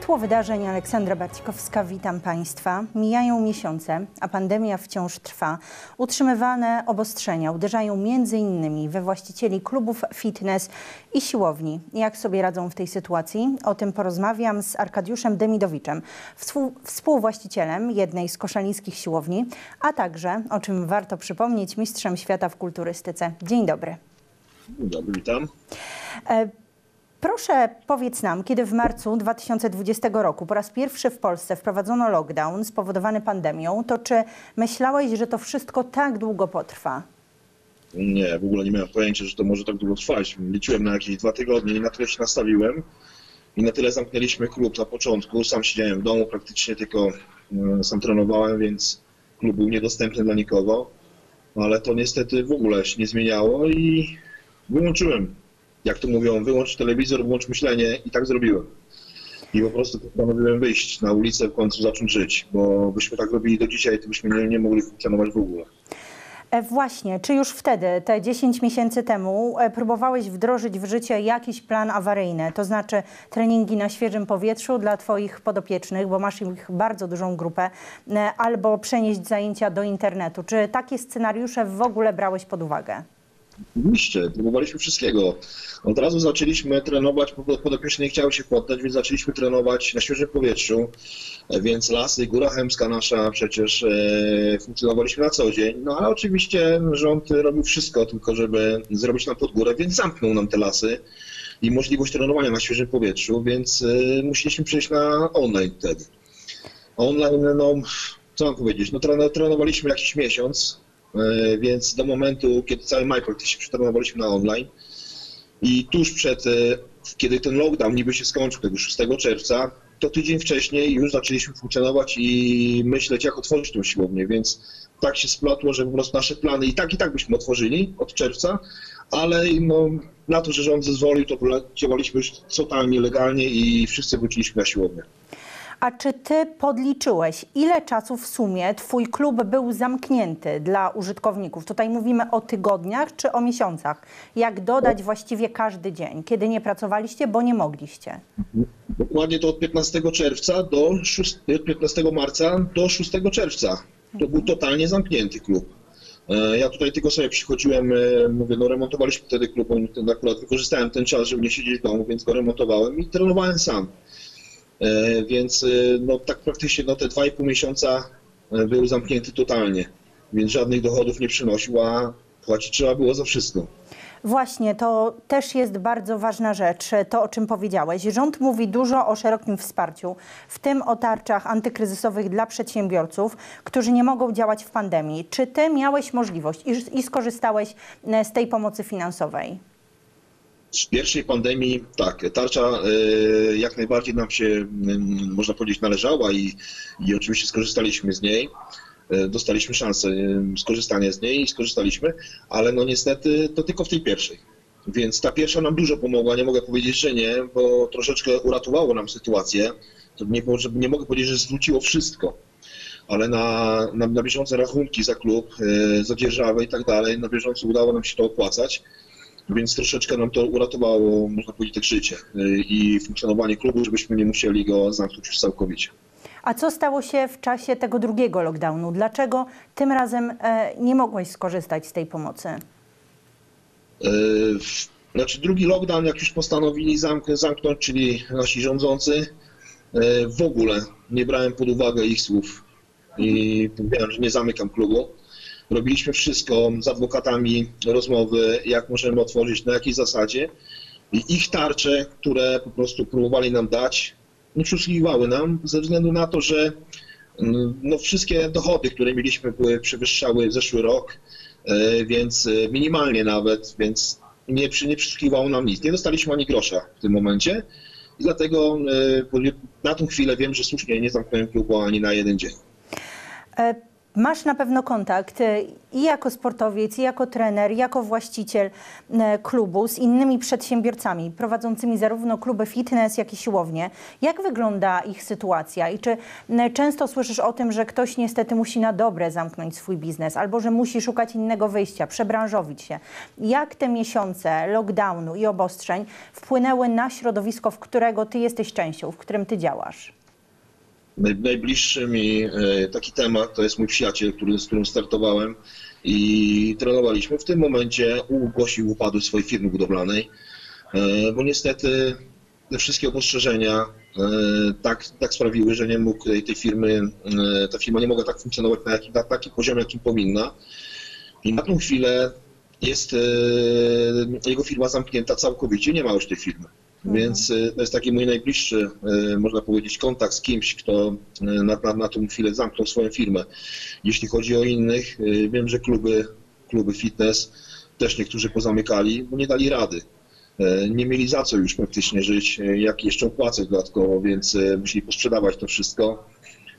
Światło wydarzeń, Aleksandra Barcikowska, witam Państwa. Mijają miesiące, a pandemia wciąż trwa. Utrzymywane obostrzenia uderzają m.in. we właścicieli klubów fitness i siłowni. Jak sobie radzą w tej sytuacji? O tym porozmawiam z Arkadiuszem Demidowiczem, współwłaścicielem jednej z koszalińskich siłowni, a także, o czym warto przypomnieć, mistrzem świata w kulturystyce. Dzień dobry. Dzień dobry, witam. Proszę powiedz nam, kiedy w marcu 2020 roku po raz pierwszy w Polsce wprowadzono lockdown spowodowany pandemią, to czy myślałeś, że to wszystko tak długo potrwa? Nie, w ogóle nie miałem pojęcia, że to może tak długo trwać. Liczyłem na jakieś 2 tygodnie i na tyle się nastawiłem. I na tyle zamknęliśmy klub na początku. Sam siedziałem w domu, praktycznie tylko sam trenowałem, więc klub był niedostępny dla nikogo. Ale to niestety w ogóle się nie zmieniało i wyłączyłem. Jak to mówią, wyłącz telewizor, włącz myślenie i tak zrobiłem. I po prostu postanowiłem wyjść na ulicę, w końcu zacząć żyć, bo byśmy tak robili do dzisiaj, to byśmy nie mogli funkcjonować w ogóle. Właśnie, czy już wtedy, te 10 miesięcy temu, próbowałeś wdrożyć w życie jakiś plan awaryjny, to znaczy treningi na świeżym powietrzu dla Twoich podopiecznych, bo masz ich bardzo dużą grupę, albo przenieść zajęcia do internetu. Czy takie scenariusze w ogóle brałeś pod uwagę? Oczywiście, próbowaliśmy wszystkiego. Od razu zaczęliśmy trenować, podopieczny nie chciał się poddać, więc zaczęliśmy trenować na świeżym powietrzu, więc lasy, Góra Chełmska nasza, przecież funkcjonowaliśmy na co dzień. No ale oczywiście rząd robił wszystko tylko, żeby zrobić nam pod górę, więc zamknął nam te lasy i możliwość trenowania na świeżym powietrzu, więc musieliśmy przejść na online wtedy. Online, no co mam powiedzieć, no trenowaliśmy jakiś miesiąc. Więc do momentu, kiedy cały maj praktycznie przetrenowaliśmy na online i tuż przed, kiedy ten lockdown niby się skończył, tego 6 czerwca, to tydzień wcześniej już zaczęliśmy funkcjonować i myśleć, jak otworzyć tę siłownię, więc tak się splotło, że po prostu nasze plany i tak byśmy otworzyli od czerwca, ale no, na to, że rząd zezwolił, to działaliśmy już totalnie legalnie i wszyscy wróciliśmy na siłownię. A czy Ty podliczyłeś, ile czasu w sumie Twój klub był zamknięty dla użytkowników? Tutaj mówimy o tygodniach czy o miesiącach? Jak dodać właściwie każdy dzień, kiedy nie pracowaliście, bo nie mogliście? Dokładnie to od 15 czerwca do 15 marca do 6 czerwca. To był totalnie zamknięty klub. Ja tutaj tylko sobie przychodziłem, mówię, no remontowaliśmy wtedy klub, akurat wykorzystałem ten czas, żeby nie siedzieć w domu, więc go remontowałem i trenowałem sam. Więc no, tak praktycznie no, te 2,5 miesiąca był zamknięty totalnie, więc żadnych dochodów nie przynosił, a płacić trzeba było za wszystko. Właśnie, to też jest bardzo ważna rzecz, to o czym powiedziałeś. Rząd mówi dużo o szerokim wsparciu, w tym o tarczach antykryzysowych dla przedsiębiorców, którzy nie mogą działać w pandemii. Czy Ty miałeś możliwość i skorzystałeś z tej pomocy finansowej? Z pierwszej pandemii tak, tarcza jak najbardziej nam się, można powiedzieć, należała i oczywiście skorzystaliśmy z niej. Dostaliśmy szansę skorzystania z niej i skorzystaliśmy, ale no niestety to tylko w tej pierwszej. Więc ta pierwsza nam dużo pomogła, nie mogę powiedzieć, że nie, bo troszeczkę uratowało nam sytuację. To nie mogę powiedzieć, że zwróciło wszystko, ale na bieżące rachunki za klub, za dzierżawę i tak dalej, na bieżąco udało nam się to opłacać. Więc troszeczkę nam to uratowało, można powiedzieć, tak życie i funkcjonowanie klubu, żebyśmy nie musieli go zamknąć już całkowicie. A co stało się w czasie tego drugiego lockdownu? Dlaczego tym razem nie mogłeś skorzystać z tej pomocy? Znaczy drugi lockdown, jak już postanowili zamknąć, czyli nasi rządzący, w ogóle nie brałem pod uwagę ich słów i powiedziałem, że nie zamykam klubu. Robiliśmy wszystko z adwokatami, rozmowy, jak możemy otworzyć, na jakiej zasadzie. I ich tarcze, które po prostu próbowali nam dać, nie przysługiwały nam ze względu na to, że no, wszystkie dochody, które mieliśmy, przewyższały zeszły rok, więc minimalnie nawet, więc nie przysługiwało nam nic. Nie dostaliśmy ani grosza w tym momencie i dlatego na tą chwilę wiem, że słusznie nie zamknąłem klubu ani na jeden dzień. Masz na pewno kontakt i jako sportowiec, i jako trener, i jako właściciel klubu z innymi przedsiębiorcami prowadzącymi zarówno kluby fitness, jak i siłownie. Jak wygląda ich sytuacja i czy często słyszysz o tym, że ktoś niestety musi na dobre zamknąć swój biznes albo że musi szukać innego wyjścia, przebranżowić się? Jak te miesiące lockdownu i obostrzeń wpłynęły na środowisko, w którego ty jesteś częścią, w którym ty działasz? Najbliższy mi taki temat to jest mój przyjaciel, z którym startowałem i trenowaliśmy. W tym momencie ogłosił upadłość swojej firmy budowlanej, bo niestety te wszystkie opostrzeżenia tak sprawiły, że nie mógł tej firmy, ta firma nie mogła tak funkcjonować na takim poziomie, jakim powinna. I na tą chwilę jest jego firma zamknięta całkowicie, nie ma już tej firmy. Więc to jest taki mój najbliższy, można powiedzieć, kontakt z kimś, kto na tą chwilę zamknął swoją firmę. Jeśli chodzi o innych, wiem, że kluby fitness też niektórzy pozamykali, bo nie dali rady. Nie mieli za co już praktycznie żyć, jak jeszcze opłacać dodatkowo, więc musieli posprzedawać to wszystko.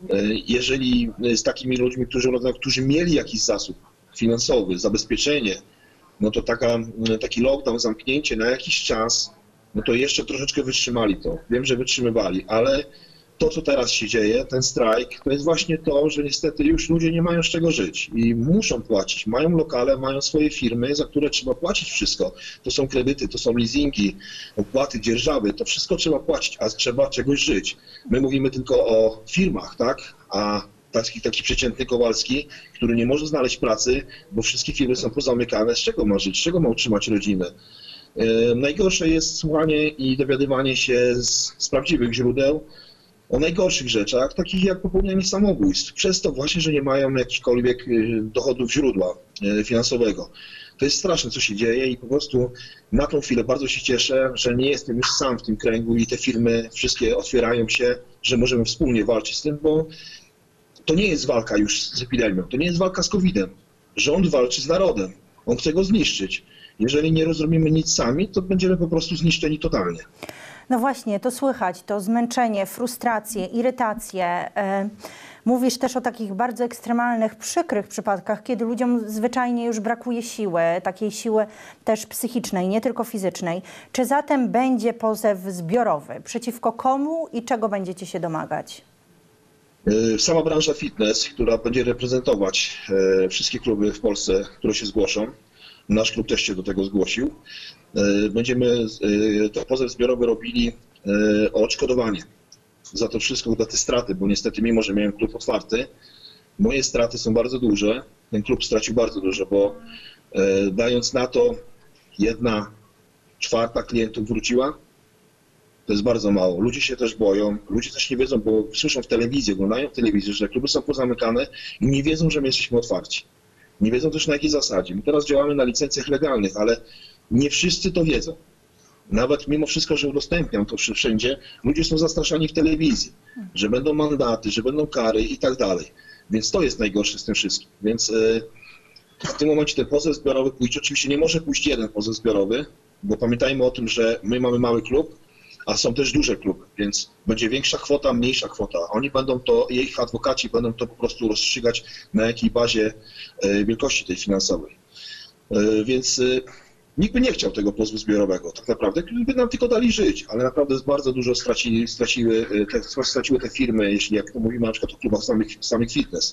Jeżeli z takimi ludźmi, którzy mieli jakiś zasób finansowy, zabezpieczenie, no to taki lockdown, zamknięcie na jakiś czas, no to jeszcze troszeczkę wytrzymali to. Wiem, że wytrzymywali, ale to, co teraz się dzieje, ten strajk, to jest właśnie to, że niestety już ludzie nie mają z czego żyć i muszą płacić. Mają lokale, mają swoje firmy, za które trzeba płacić wszystko. To są kredyty, to są leasingi, opłaty, dzierżawy, to wszystko trzeba płacić, a trzeba czegoś żyć. My mówimy tylko o firmach, tak? A taki przeciętny Kowalski, który nie może znaleźć pracy, bo wszystkie firmy są pozamykane, z czego ma żyć, z czego ma utrzymać rodzinę? Najgorsze jest słuchanie i dowiadywanie się z prawdziwych źródeł o najgorszych rzeczach, takich jak popełnianie samobójstw, przez to właśnie, że nie mają jakichkolwiek dochodów źródła finansowego. To jest straszne, co się dzieje i po prostu na tą chwilę bardzo się cieszę, że nie jestem już sam w tym kręgu i te firmy wszystkie otwierają się, że możemy wspólnie walczyć z tym, bo to nie jest walka już z epidemią, to nie jest walka z COVID-em. Rząd walczy z narodem, on chce go zniszczyć. Jeżeli nie zrobimy nic sami, to będziemy po prostu zniszczeni totalnie. No właśnie, to słychać, to zmęczenie, frustrację, irytację. Mówisz też o takich bardzo ekstremalnych, przykrych przypadkach, kiedy ludziom zwyczajnie już brakuje siły, takiej siły też psychicznej, nie tylko fizycznej. Czy zatem będzie pozew zbiorowy? Przeciwko komu i czego będziecie się domagać? Sama branża fitness, która będzie reprezentować wszystkie kluby w Polsce, które się zgłoszą, nasz klub też się do tego zgłosił. Będziemy to pozew zbiorowy robili o odszkodowanie za to wszystko, za te straty, bo niestety mimo, że miałem klub otwarty, moje straty są bardzo duże. Ten klub stracił bardzo dużo, bo dając na to 1/4 klientów wróciła, to jest bardzo mało. Ludzie się też boją, ludzie też nie wiedzą, bo słyszą w telewizji, oglądają w telewizji, że kluby są pozamykane i nie wiedzą, że my jesteśmy otwarci. Nie wiedzą też na jakiej zasadzie. My teraz działamy na licencjach legalnych, ale nie wszyscy to wiedzą. Nawet mimo wszystko, że udostępniam to wszędzie, ludzie są zastraszani w telewizji, że będą mandaty, że będą kary i tak dalej. Więc to jest najgorsze z tym wszystkim. Więc w tym momencie ten pozew zbiorowy pójdzie. Oczywiście nie może pójść jeden pozew zbiorowy, bo pamiętajmy o tym, że my mamy mały klub, a są też duże kluby, więc będzie większa kwota, mniejsza kwota. Oni będą to, ich adwokaci będą to po prostu rozstrzygać, na jakiej bazie wielkości tej finansowej. Więc nikt by nie chciał tego pozwu zbiorowego, tak naprawdę, by nam tylko dali żyć, ale naprawdę bardzo dużo straciły te firmy, jeśli jak to mówimy na przykład o klubach samych fitness.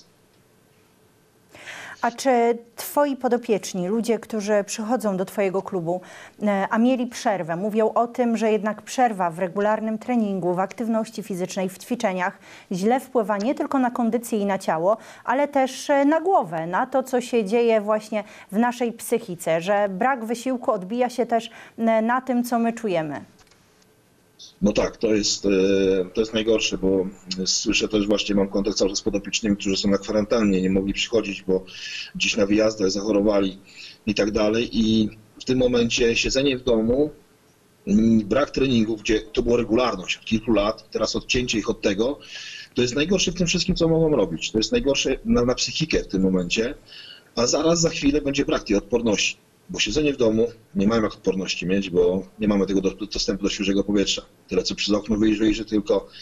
A czy twoi podopieczni, ludzie, którzy przychodzą do twojego klubu, a mieli przerwę, mówią o tym, że jednak przerwa w regularnym treningu, w aktywności fizycznej, w ćwiczeniach źle wpływa nie tylko na kondycję i na ciało, ale też na głowę, na to, co się dzieje właśnie w naszej psychice, że brak wysiłku odbija się też na tym, co my czujemy? No tak, to jest najgorsze, bo słyszę też właśnie, mam kontakt cały czas z podopiecznymi, którzy są na kwarantannie, nie mogli przychodzić, bo gdzieś na wyjazdach zachorowali i tak dalej. I w tym momencie siedzenie w domu, brak treningów, gdzie to było regularność od kilku lat, teraz odcięcie ich od tego, to jest najgorsze w tym wszystkim, co mogą robić. To jest najgorsze na psychikę w tym momencie, a zaraz za chwilę będzie brak tej odporności. Bo siedzenie w domu, nie mamy jak odporności mieć, bo nie mamy tego dostępu do świeżego powietrza. Tyle co przez okno wyjrzy tylko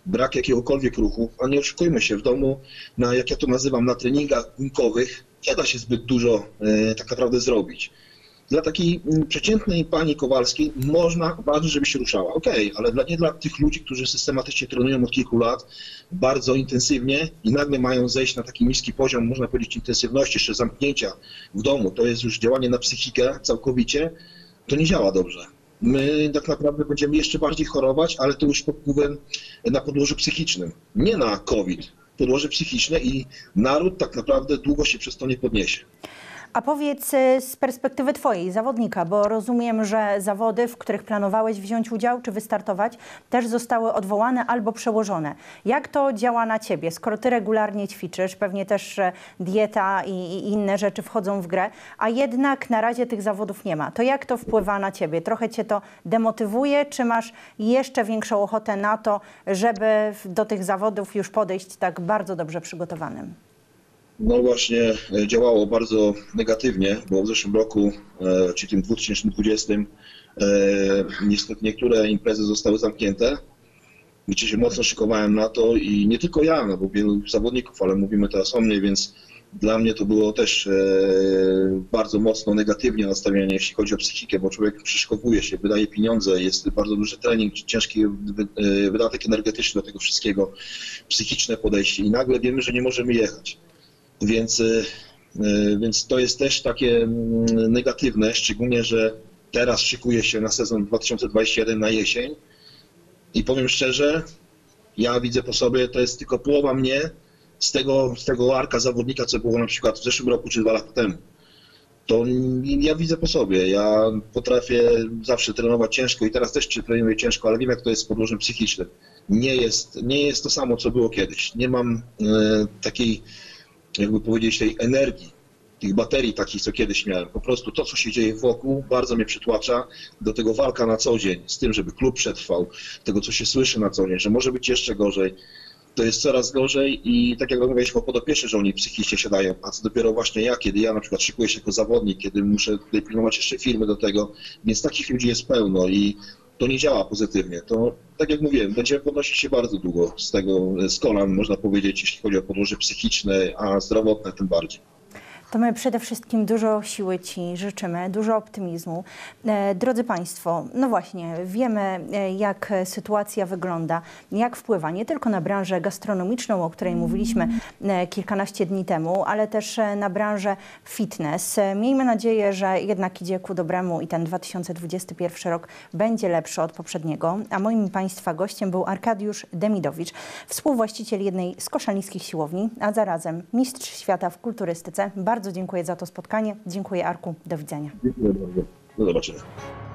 brak jakiegokolwiek ruchu, a nie oszukujmy się, w domu, jak ja to nazywam, na treningach gumkowych nie da się zbyt dużo tak naprawdę zrobić. Dla takiej przeciętnej pani Kowalskiej ważne, żeby się ruszała. Okej, ale nie dla tych ludzi, którzy systematycznie trenują od kilku lat, bardzo intensywnie i nagle mają zejść na taki niski poziom, można powiedzieć, intensywności, jeszcze zamknięcia w domu. To jest już działanie na psychikę całkowicie. To nie działa dobrze. My tak naprawdę będziemy jeszcze bardziej chorować, ale to już pod wpływem na podłożu psychicznym. Nie na COVID, podłoże psychiczne i naród tak naprawdę długo się przez to nie podniesie. A powiedz z perspektywy twojej, zawodnika, bo rozumiem, że zawody, w których planowałeś wziąć udział czy wystartować, też zostały odwołane albo przełożone. Jak to działa na ciebie? Skoro ty regularnie ćwiczysz, pewnie też dieta i inne rzeczy wchodzą w grę, a jednak na razie tych zawodów nie ma. To jak to wpływa na ciebie? Trochę cię to demotywuje, czy masz jeszcze większą ochotę na to, żeby do tych zawodów już podejść tak bardzo dobrze przygotowanym? No właśnie działało bardzo negatywnie, bo w zeszłym roku, czy tym 2020, niestety niektóre imprezy zostały zamknięte, gdzie się mocno szykowałem na to i nie tylko ja, no bo wielu zawodników, ale mówimy teraz o mnie, więc dla mnie to było też bardzo mocno negatywnie nastawienie, jeśli chodzi o psychikę, bo człowiek przyszykowuje się, wydaje pieniądze, jest bardzo duży trening, ciężki wydatek energetyczny do tego wszystkiego, psychiczne podejście i nagle wiemy, że nie możemy jechać. Więc to jest też takie negatywne, szczególnie, że teraz szykuję się na sezon 2021 na jesień i powiem szczerze, ja widzę po sobie, to jest tylko połowa mnie z tego arka zawodnika, co było na przykład w zeszłym roku czy 2 lata temu. To ja widzę po sobie, ja potrafię zawsze trenować ciężko i teraz też trenuję ciężko, ale wiem, jak to jest z podłożem psychicznym. Nie jest to samo, co było kiedyś. Nie mam takiej, jakby powiedzieć, tej energii, tych baterii takich, co kiedyś miałem. Po prostu to, co się dzieje wokół, bardzo mnie przytłacza. Do tego walka na co dzień, z tym, żeby klub przetrwał, tego, co się słyszy na co dzień, że może być jeszcze gorzej. To jest coraz gorzej i tak jak rozmawialiśmy o podopiecznych, że oni psychicznie siadają, a co dopiero właśnie ja, kiedy ja na przykład szykuję się jako zawodnik, kiedy muszę tutaj pilnować jeszcze firmy do tego, więc takich ludzi jest pełno i to nie działa pozytywnie. To, tak jak mówiłem, będziemy podnosić się bardzo długo z kolan, można powiedzieć, jeśli chodzi o podłoże psychiczne, a zdrowotne tym bardziej. To my przede wszystkim dużo siły Ci życzymy, dużo optymizmu. Drodzy Państwo, no właśnie, wiemy, jak sytuacja wygląda, jak wpływa nie tylko na branżę gastronomiczną, o której mówiliśmy kilkanaście dni temu, ale też na branżę fitness. Miejmy nadzieję, że jednak idzie ku dobremu i ten 2021 rok będzie lepszy od poprzedniego. A moim Państwa gościem był Arkadiusz Demidowicz, współwłaściciel jednej z koszalnickich siłowni, a zarazem mistrz świata w kulturystyce. Bardzo dziękuję za to spotkanie. Dziękuję, Arku. Do widzenia. Dziękuję bardzo. Do zobaczenia.